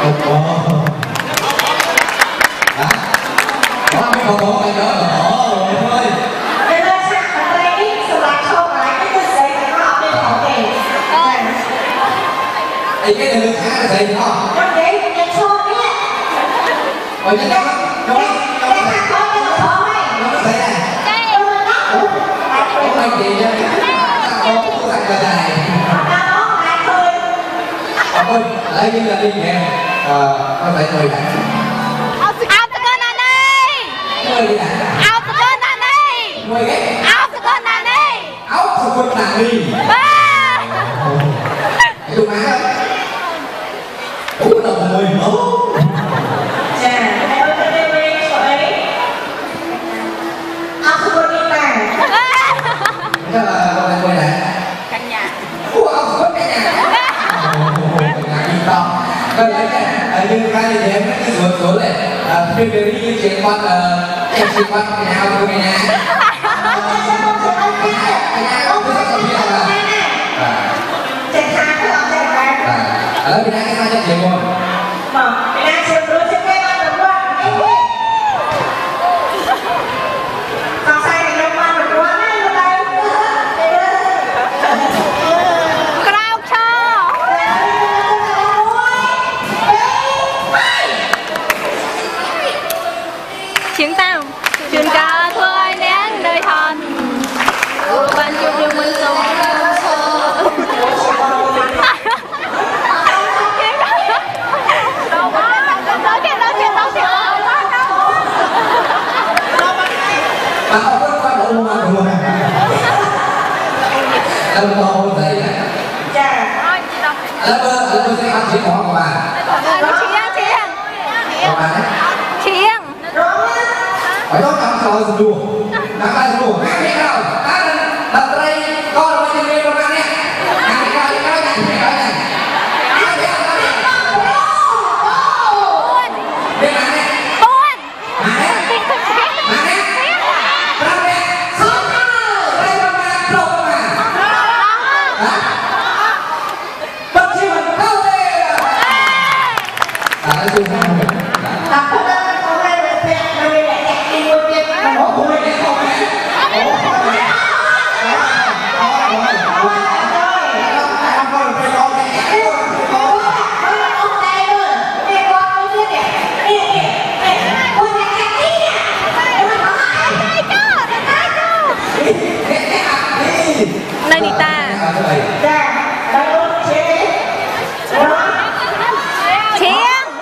Đó. Có mấy con bố này đó là bỏ rồi thôi. Nên là chắc là đây ít sự lạc không lại cái giấy phải có học lên học kể. Thì cái này được khá là gì không? Trong đấy cũng nhận xô nhé. Rồi chứ nó Cái thằng có cái là xô mày. nó có thể là có mấy chị nha. Có thằng là này. Ôi, lấy như là đi nghe. Có phải người đã. Áo tơ con anh ơi. Người đi đã. Áo tơ con anh ơi. Người ghét. Áo tơ con anh ơi. Áo tơ con nàng đi. Dùng má. Ủa là mùi máu. Chà, em ơi, đây đây chỗ ấy. Áo tơ con đi nàng. Thế là con này quay lại. Căn nhà. Ủa, áo tơ con cái nhà. Vâng, nhưng ra thì em cái số này phim về như chuyện con em chuyện con cái nào của nhà Trên tháng cứ ở trên tháng. ở Việt Nam cái sao cho chuyện luôn Mà Việt Nam xem đối trên cái ăn được quá em biết. Còn sai thì em ăn được quá đấy luôn đây. Crowd cho. Chiến tao truyền ca thôi nén đời thòn bạn chụp được mình sống mà không có quá đủ luôn đâu đâu vậy Chà. tôi sẽ ăn chỉ của bà Chiêng phải có cắm sò dùa cắm lại dùa hát biết đâu đặt đây con là bao nhiêu con nè ăn cái này biết ăn nè buôn nơi đi ta chiêng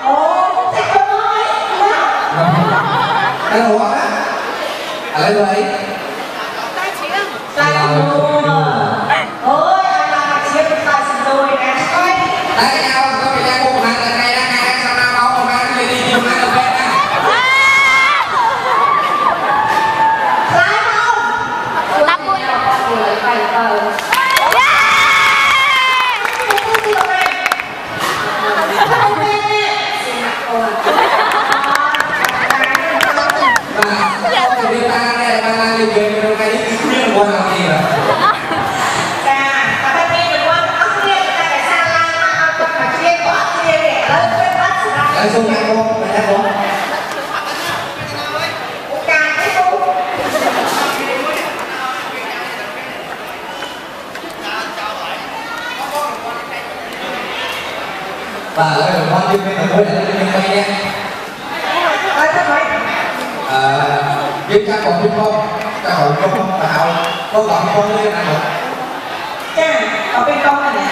cái hồ á ở đây đây đây nhau có bị đang buồn hàng là ngày đang ngày sao nào không mà đi đi nhiều hàng được về tập buôn và ở đây con chuyên viên ở đây là chuyên viên nha giúp các con biết không các hội con tạo có gọi con lên này được Chà, ở bên con này nè.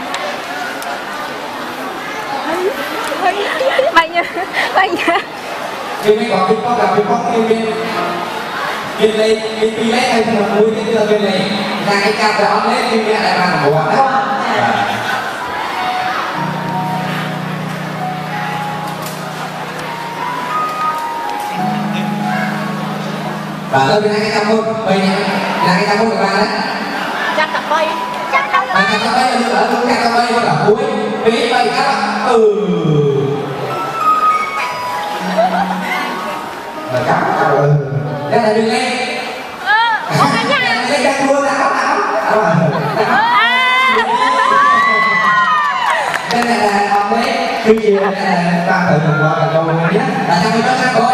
mạnh nha chuyên viên còn biết con gặp biết con chuyên viên chuyên lên chuyên viên lấy hay một mũi cái là chuyên này là cái cao của ông lấy chuyên viên lại bằng một đó và lên hai cái cảm ơn bây giờ là cái cảm ơn của bạn đấy chắc tập bay bạn cảm ơn bây giờ ở luôn cảm ơn bây là cuối bí bây các bạn là cắm đây là đường lên đây là luôn áo đây là ông đấy chia ta tự cùng qua cầu nhé. Là cho mình cho sang cô